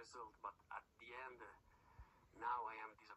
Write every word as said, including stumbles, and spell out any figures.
result, but at the end, uh, now I am disappointed.